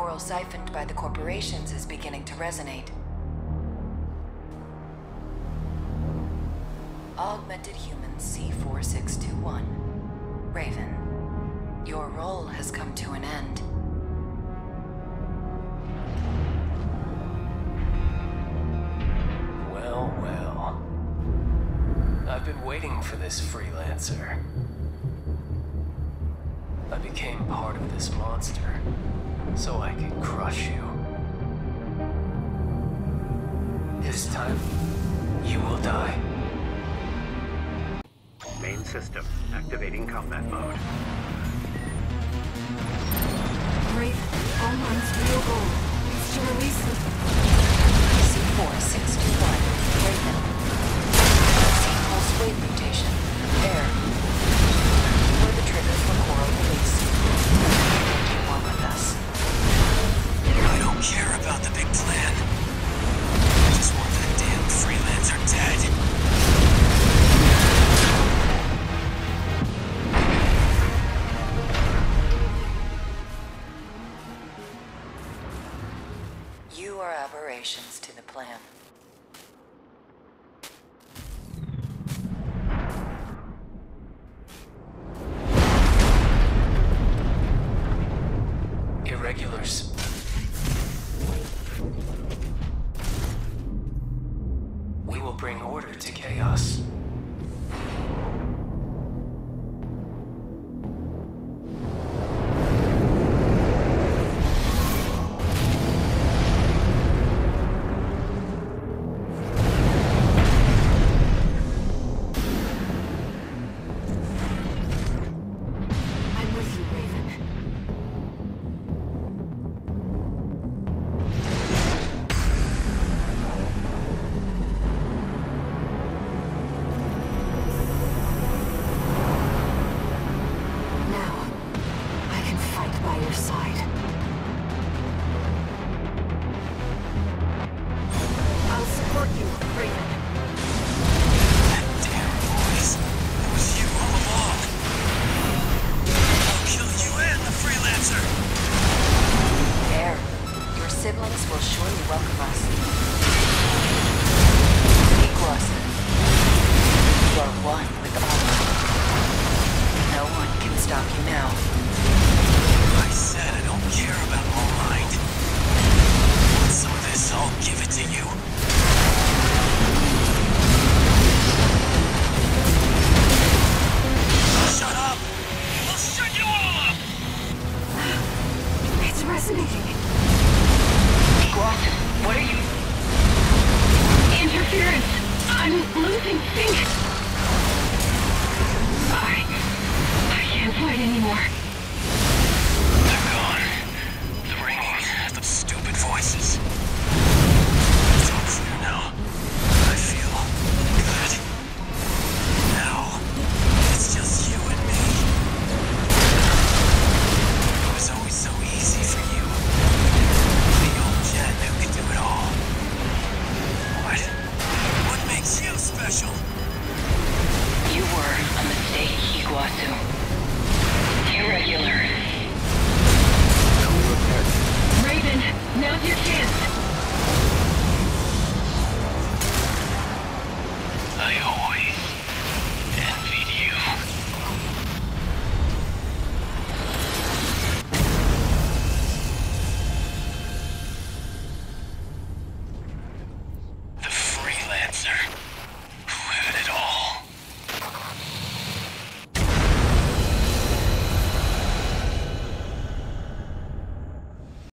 moral siphoned by the corporations is beginning to resonate. Augmented Human C4621. Raven, your role has come to an end. Well, well. I've been waiting for this, Freelancer. I became part of this monster, so I could crush you. This time, you will die. Main system, activating combat mode. Raven, Alman's real goal is to release them. C4621. Raven. C-pulse wave mutation. Air. Or the trigger for coral release. You want with us. I don't care about the big plan. I just want that damn Freelancer dead. You are aberrations to the plan. Irregulars. We will bring order to chaos. I'm with you, Raven. Now, I can fight by your side. I'll support you.